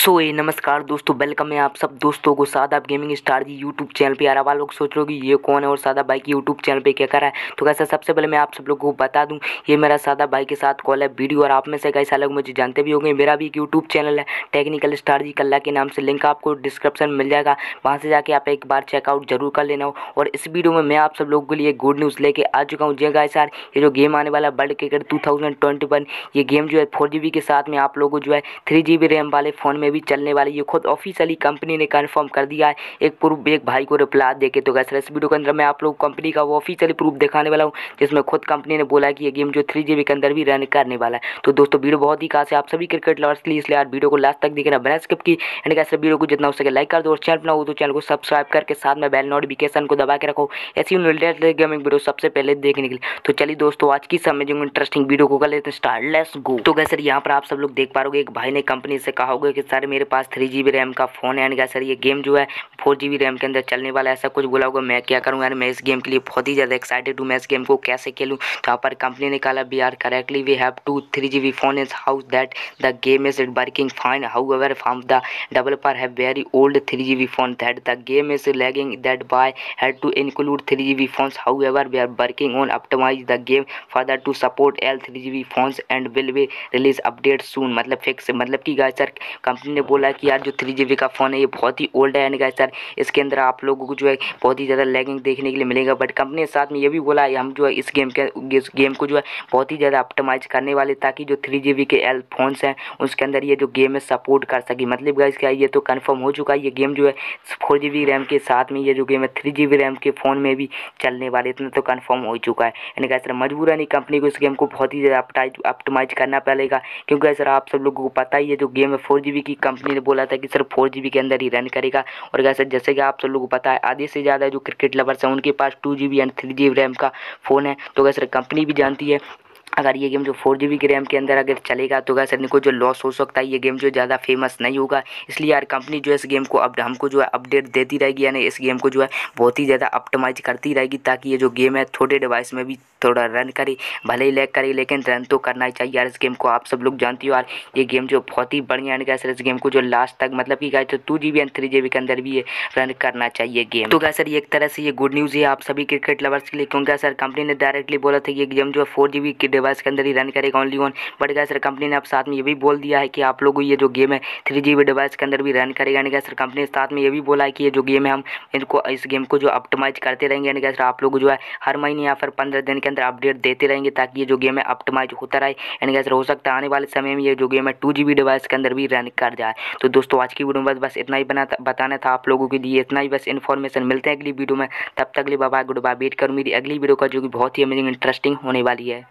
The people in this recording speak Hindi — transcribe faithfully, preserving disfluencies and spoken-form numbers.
सो ये नमस्कार दोस्तों, वेलकम है आप सब दोस्तों को Shadab gaming star ji YouTube channel पे। यार आप लोग सोच रहे हो कि ये कौन है और सादाब भाई की यूट्यूब चैनल पे क्या कर रहा है। तो कैसा सबसे पहले मैं आप सब लोगों को बता दूं, ये मेरा सादाब भाई के साथ कॉल है वीडियो। और आप में से कैसा लोग मुझे जानते भी होंगे, मेरा भी एक यूट्यूब चैनल है टेक्निकल स्टार जी कल्ला के नाम से। लिंक आपको डिस्क्रिप्शन में मिल जाएगा, वहाँ से जाके आप एक बार चेकआउट जरूर कर लेना हो। और इस वीडियो में मैं आप सब लोगों के लिए गुड न्यूज़ लेके आ चुका हूँ। जी गाइस यार, ये जो गेम आने वाला world cricket two thousand twenty one, ये गेम जो है फोर जी बी के साथ में आप लोगों को जो है थ्री जी बी रैम वाले फ़ोन में भी चलने वाली। ये खुद ऑफिशियली कंपनी ने कंफर्म कर दिया है, एक प्रूफ एक भाई को रिप्लाई देके। तो गाइस इस वीडियो के अंदर मैं आप लोग कंपनी का वो ऑफिशियली प्रूफ दिखाने वाला हूँ, जिसमें खुद कंपनी ने बोला है कि ये गेम जो थ्री जी बी के अंदर भी रन करने वाला है। तो दोस्तों वीडियो बहुत ही खास है आप सभी क्रिकेट लवर्स के लिए, इसलिए यार वीडियो को लास्ट तक देखना बिना स्किप की। एंड गाइस वीडियो को जितना हो सके लाइक कर दो, और चैनल पर ना हो तो चैनल को सब्सक्राइब करके साथ में बेल नोटिफिकेशन को दबा के रखो, ऐसी लेटेस्ट गेमिंग वीडियो सबसे पहले देखने के लिए। तो चलिए दोस्तों, आज की समय जो इंटरेस्टिंग वीडियो को कर लेते हैं स्टार्ट, लेट्स गो। तो गाइस सर यहाँ पर आप सब लोग देख पा रहे एक भाई ने कंपनी से कहा होगा कि सर मेरे पास थ्री जी बी रैम का फोन है, एंड सर ये गेम जो है फोर जी बी रैम के अंदर चलने वाला है, ऐसा कुछ बोला होगा। मैं क्या करूँ यार, मैं इस गेम के लिए बहुत ही ज़्यादा एक्साइटेड हूँ, मैं इस गेम को कैसे खेलूँ। तो यहाँ पर कंपनी ने कहा we are correctly we have two three G B phone is house that the game is working fine, however from the developer have very old three G B phone that the game is lagging that by had to include three G B phones, however we are working on optimize the game further to support all three G B phones and will be release update सून। मतलब फिक्स, मतलब कि गाइस सर कंपनी ने बोला कि यार जो थ्री जी बी का फ़ोन है ये बहुत ही ओल्ड है, एंड गाइस सर इसके अंदर आप लोगों को जो है बहुत ही ज़्यादा लैगिंग देखने के लिए मिलेगा। बट कंपनी के साथ में ये भी बोला है हम जो है इस गेम के इस गेम को जो है बहुत ही ज़्यादा ऑप्टिमाइज करने वाले, ताकि जो थ्री जी बी के एल फोन्स हैं उसके अंदर ये जो गेम है सपोर्ट कर सके। मतलब गाइस क्या ये तो कंफर्म हो चुका है, ये गेम जो है फोर जी बी रैम के साथ में ये जो गेम है थ्री जी बी रैम के फ़ोन में भी चलने वाले, इतना तो कंफर्म हो चुका है। यानी गाइस सर मजबूरन ही कंपनी को इस गेम को बहुत ही ज़्यादा ऑप्टिमाइज करना पड़ेगा, क्योंकि सर आप सब लोगों को पता ही है जो गेम है फोर जी बी की कंपनी ने बोला था कि सिर्फ फोर जी बी के अंदर ही रन करेगा। और गाइस जैसे कि आप सब लोगों को पता है आधे से ज़्यादा जो क्रिकेट लवर्स हैं उनके पास two G B and three G B RAM का फ़ोन है। तो गाइस कंपनी भी जानती है अगर ये गेम जो फोर जी बी की रैम के अंदर अगर चलेगा तो गाइस इनको जो लॉस हो सकता है, ये गेम जो ज़्यादा फेमस नहीं होगा। इसलिए यार कंपनी जो है इस गेम को अब हमको जो है अपडेट देती रहेगी, यानी इस गेम को जो है बहुत ही ज़्यादा ऑप्टिमाइज करती रहेगी, ताकि ये जो गेम है छोटे डिवाइस में भी थोड़ा रन करे, भले ही लैग करे लेकिन रन तो करना ही चाहिए यार इस गेम को। आप सब लोग जानती हो यार ये गेम जो बहुत ही बढ़िया है गाइस, इस गेम को जो लास्ट तक मतलब कि guys two G B and three G B के अंदर भी ये रन करना चाहिए गेम। तो गाइस सर ये एक तरह से ये गुड न्यूज़ है आप सभी क्रिकेट लवर्स के लिए, क्योंकि सर कंपनी ने डायरेक्टली बोला था ये गेम जो है फोर जी बी के डिवाइस के अंदर ही रन करेगा only on. But guys sir company ने अब साथ में ये भी बोल दिया है कि आप लोगों को ये जो गेम है थ्री जी बी डिवाइस के अंदर भी रन करेगा। यानी गाइस सर कंपनी ने साथ में ये भी बोला है कि ये जो गेम है हम इनको इस गेम को जो ऑप्टिमाइज करते रहेंगे। यानी गाइस आप लोग जो है हर महीने या फिर पंद्रह दिन के अंदर अपडेट देते रहेंगे, ताकि ये जो गेम है ऑप्टिमाइज होता रहे। यानी गाइस हो सकता है आने वाले समय में ये जो गेम है टू जी बी डिवाइस के अंदर भी रन कर जाए। तो दोस्तों आज की वीडियो में बस बस इतना ही बना बताना था आप लोगों के लिए, इतना ही बस इन्फॉर्मेशन। मिलते हैं अगली वीडियो में, तब तक के लिए bye bye, good bye. Wait करूँ मेरी अगली वीडियो का जो कि बहुत ही अमेजिंग इंटरेस्टिंग होने वाली है।